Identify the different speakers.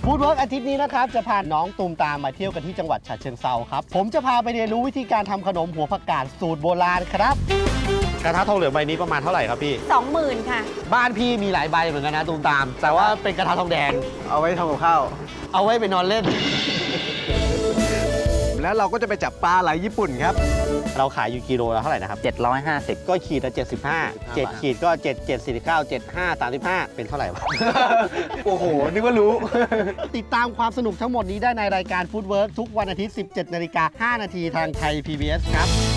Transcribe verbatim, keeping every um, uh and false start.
Speaker 1: ฟู้ดเวิร์กอาทิตย์นี้นะครับจะพาน้องตูมตามมาเที่ยวกันที่จังหวัดฉะเชิงเทราครับผมจะพาไปเรียนรู้วิธีการทำขนมหัวผักกาดสูตรโบราณครับกระทะทองเหลืองใบนี้ประมาณเท่าไหร่ครับพี่
Speaker 2: สองหมื่นค่ะ
Speaker 1: บ้านพี่มีหลายใบเหมือนกันนะตูมตามแต่ว่าเป็นกระทะทองแดง
Speaker 3: เอาไว้ทำกับข้าว
Speaker 1: เอาไว้ไปนอนเล่น
Speaker 3: แล้วเราก็จะไปจับปลาไหลญี่ปุ่นครับ
Speaker 1: เราขายอยู่กิโลละเท่าไหร่นะครับ
Speaker 4: เจ็ดร้อยห้าสิบ
Speaker 1: ก็ขีดละเจ็ดสิบห้า เจ็ดขีดก็เจ็ด เจ็ด สี่สิบเก้า เจ็ด ห้า สามสิบห้าเป็นเท่าไหร่วะ
Speaker 3: โอ้โหนึกว่ารู้
Speaker 1: ติดตามความสนุกทั้งหมดนี้ได้ในรายการฟู้ดเวิร์กทุกวันอาทิตย์ สิบเจ็ดนาฬิกาห้านาทีทางไทย พี บี เอส ครับ